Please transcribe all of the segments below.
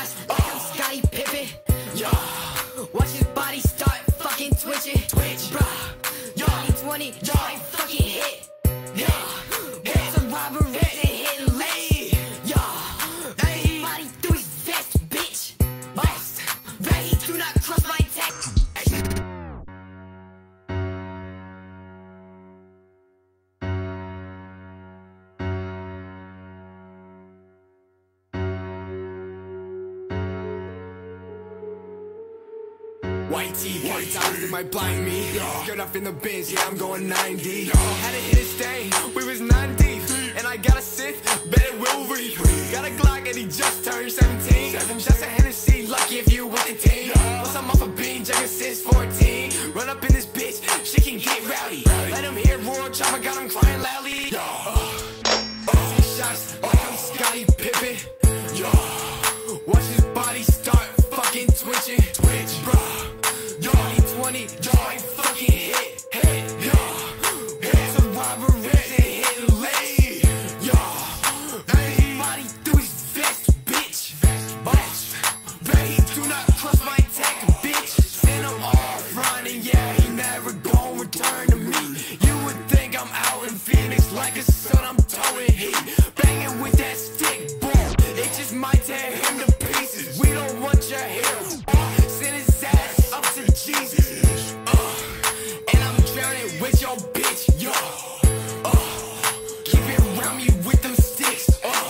shots like I'm Scottie Pippen. Yo, watch his body start fucking twitching. Twitch, bruh. Yo, 2020, yo, I fucking hit. Yo, hit some robberies and hitting licks. Yo, everybody through his vest, bitch. Vest, ready, do not cross my tech. White tee, white eyes, it might blind me. Skirt up in the bins, yeah, I'm going 90. Had to hit a stain, we was 9 deep. And I got a Sith, bet it will reap. Got a Glock and he just turned 17. Shots of Hennessy, lucky if you with the team. Plus I'm off a bean, jugging since 14. Run up in this bitch, she can get rowdy. Let him hear roar, chopper got him crying loudly. Shots like I'm Scottie Pippen. Yo, watch his body start fucking twitching. Twitch, bruh. 2020, yo, I fucking hit. Yo, hit some robberies and hitting licks. Yo, everybody through his vest, bitch. Baby, do not cross my tech, bitch. Send him off running, yeah, he never gon' return to me. You would think I'm out in Phoenix like a son, I'm towing heat. Banging with that stick, boom, it just might tear him to pieces. We don't want your help. Send his ass up to Jesus. And I'm drowning with your bitch, yo. Keep it around me with them sticks.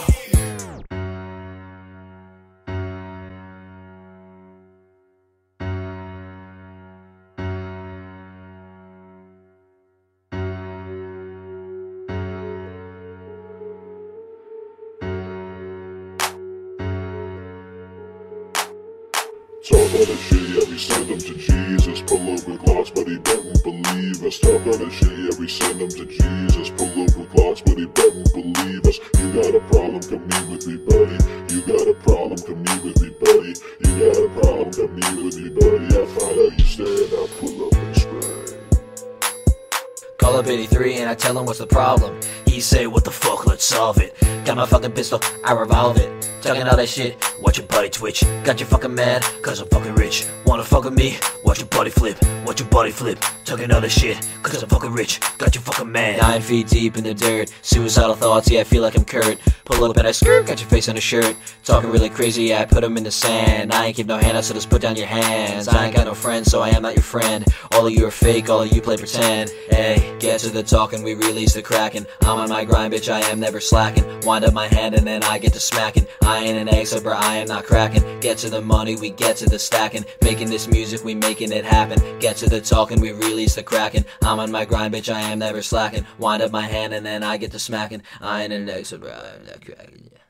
Talk all that shit, yeah, we send them to Jesus. Pull up with glocks, but he doesn't believe us. Talk all that shit, yeah, we send them to Jesus. Pull up with glocks, but he doesn't believe us. You got a problem, come meet with me, buddy. You got a problem, come meet with me, buddy. You got a problem, come meet with me, buddy. I find out you stand, I pull up and spray. Call up 83 and I tell him what's the problem. He say, what the fuck, let's solve it. Got my fucking pistol, I revolve it. Talking all that shit, watch your body twitch. Got you fucking mad, cause I'm fucking rich. Wanna fuck with me? Watch your body flip, watch your body flip. Talking all that shit, cause I'm fucking rich. Got you fucking mad. 9 feet deep in the dirt, suicidal thoughts, yeah, I feel like I'm Kurt. Pull up and I skirt, got your face on a shirt. Talking really crazy, yeah, I put them in the sand. I ain't keep no hand out, so just put down your hands. I ain't got no friends, so I am not your friend. All of you are fake, all of you play pretend. Hey, get to the talking, we release the cracking. I'm on my grind, bitch, I am never slacking. Wind up my hand and then I get to smacking. I ain't an egg, so bro, I am not cracking. Get to the money, we get to the stacking. Making this music, we making it happen. Get to the talking, we release the cracking. I'm on my grind, bitch, I am never slacking. Wind up my hand and then I get to smacking. I ain't an egg, so bro, I am not cracking. Yeah.